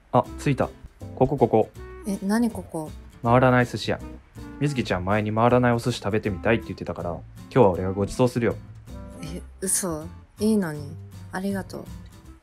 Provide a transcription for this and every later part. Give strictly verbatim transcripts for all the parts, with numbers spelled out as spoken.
あ、着いた。ここここ。 え、何ここ？ 回らない寿司屋。みずきちゃん前に回らないお寿司食べてみたいって言ってたから、今日は俺がご馳走するよ。 え、嘘？いいのに。ありがとう。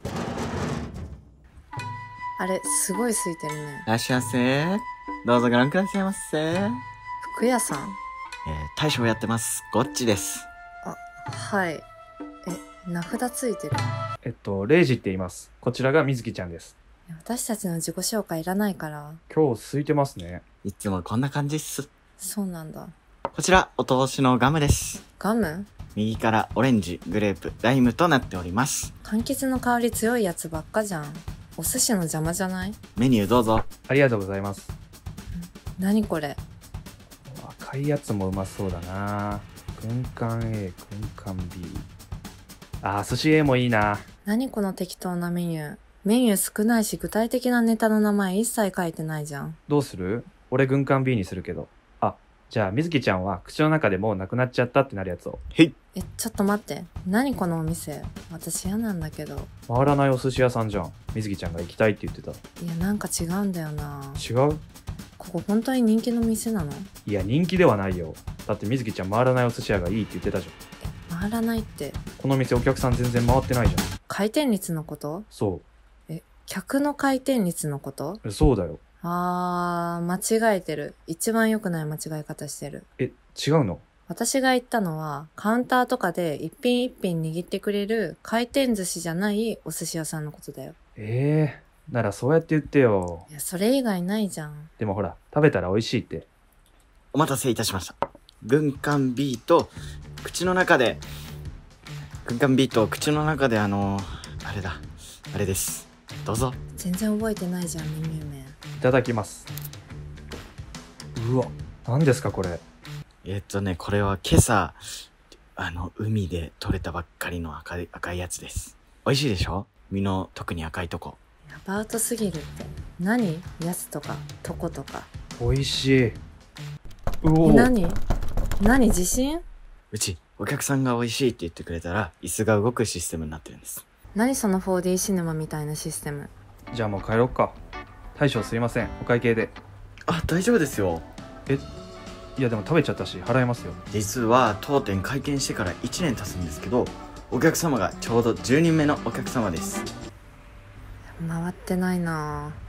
あれ、すごい空いてるね。 いらっしゃいませ。どうぞご覧くださいませ。えー、 服屋さん？ 大将やってます。ゴッチです。 あ、はい。え、名札ついてる。 えっと、レイジって言います。こちらがみずきちゃんです。 私たちの自己紹介いらないから。 今日空いてますね。 いつもこんな感じっす。 そうなんだ。 こちら、お通しのガムです。 ガム？ 右からオレンジ、グレープ、ライムとなっております。 柑橘の香り強いやつばっかじゃん。お寿司の邪魔じゃない？ メニューどうぞ。 ありがとうございます。 何これ？ 赤いやつもうまそうだな。軍艦 A、軍艦 B。あー、寿司 A もいいな。 何この適当なメニュー。メニュー少ないし具体的なネタの名前一切書いてないじゃん。 どうする？俺軍艦 B にするけど。あ、じゃあみずきちゃんは口の中でもうなくなっちゃったってなるやつを。 へい。 え、ちょっと待って。何このお店。私嫌なんだけど。 回らないお寿司屋さんじゃん。みずきちゃんが行きたいって言ってた。 いや、なんか違うんだよな。 違う？ ここ本当に人気の店なの？ いや、人気ではないよ。だってみずきちゃん回らないお寿司屋がいいって言ってたじゃん。 回らないって。 この店お客さん全然回ってないじゃん。 回転率のこと？ そえ、客の回転率のこと？ う。そうだよ。 あー、間違えてる。一番良くない間違い方してる。 え、違うの？ 私が言ったのは、カウンターとかで一品一品握ってくれる回転寿司じゃないお寿司屋さんのことだよ。 えー、ならそうやって言ってよ。 いや、それ以外ないじゃん。 でもほら、食べたら美味しいって。 お待たせいたしました。軍艦 B と、口の中で、軍艦 B と口の中であのー、あれだ、あれです。どうぞ。 全然覚えてないじゃん、メニュー名。 いただきます。うわ、何ですかこれ。 えー、っとね、これは今朝、あの、海で採れたばっかりの赤い、赤いやつです。美味しいでしょ？身の特に赤いとこ。 アバウトすぎるって。何？やつとか、とことか。 美味しい。うおえ、何？何？自信？ うち、お客さんが美味しいって言ってくれたら、椅子が動くシステムになってるんです。 何その フォーディー シネマみたいなシステム。 じゃあもう帰ろっか。大将すいません。お会計で。 あ、大丈夫ですよ。 え、いやでも食べちゃったし払いますよ。 実は当店開店してからいちねん経つんですけど、お客様がちょうどじゅうにんめのお客様です。 回ってないなぁ。